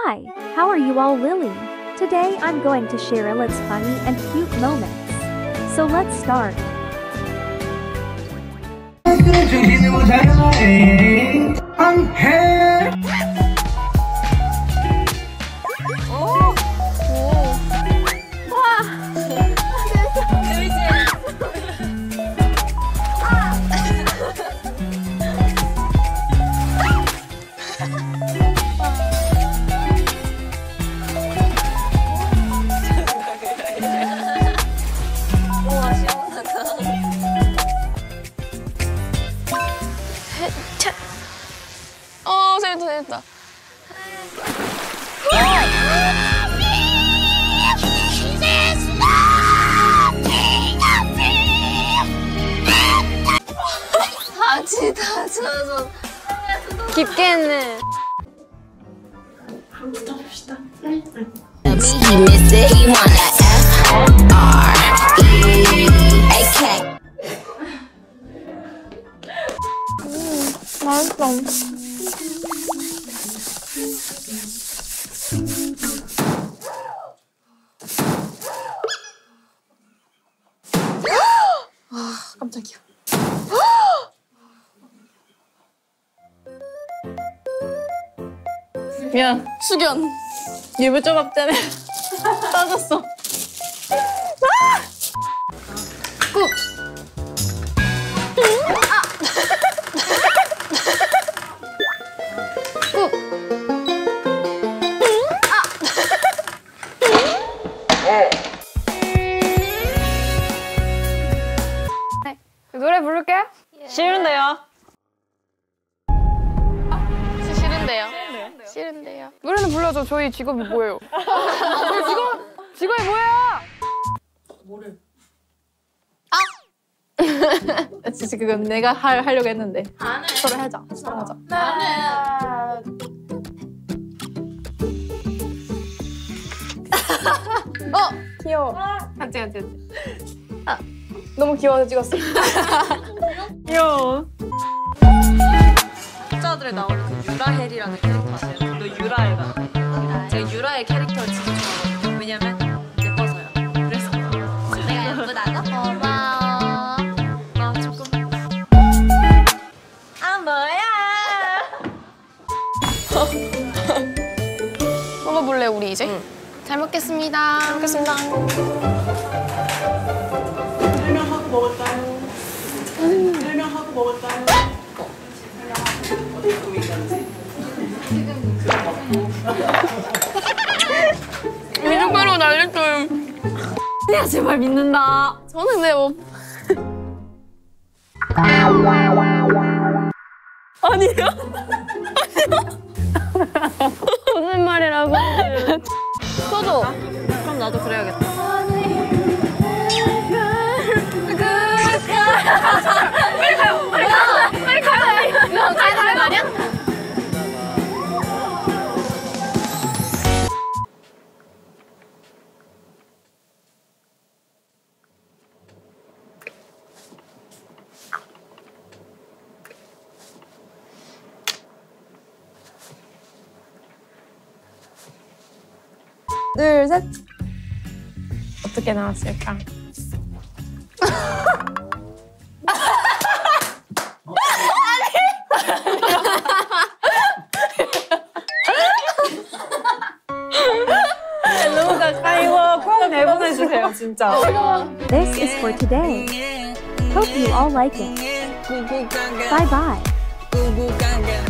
Hi, how are you all, Lily? Today I'm going to share Lily's funny and cute moments. So let's start. 재밌다. 바지 다 젖어. 깊게 했네. 한번 붙어봅시다. 맛있어. 깜짝이야. 미안. 숙연. 유부 조각 때문에 떠졌어. 꾹. 꾹. 노래 부를게. 싫은데요. 싫은데요. 노래는 불러줘. 저희 직업이 뭐예요? 직업이 뭐야? 뭐를? 진짜 그건 내가 하려고 했는데. 안 해. 서로 하자. 안 해. 귀여워. 같이. 너무 귀여워서 찍었어. 귀여워. 학자들에 나오는 그 유라헬이라는 캐릭터 아세요? 너 유라헬가. 제가 유라의 캐릭터를 진짜 좋아하거든요. 왜냐면 예뻐서요. 그래서 내가 예쁘다고? 고마워. 나 조금. 아 뭐야? 먹어볼래 우리 이제? 응. 잘 먹겠습니다. 설명하고 먹을까요? 설명하고 먹을까요? 설명하고 어디 보이는지. 미숫가루 날렸어요. 야 제발 믿는다. 저는 근데 뭐 아니요. 무슨 말이라고? 써줘. 그럼 나도 그래야겠다. 빨리 가요. 이거 가야 거 아니야? 둘, 셋. 어떻게 나왔을까? 너무 가까이 꼭 내보내주세요, 진짜. This is for today. Hope you all like it. Bye bye.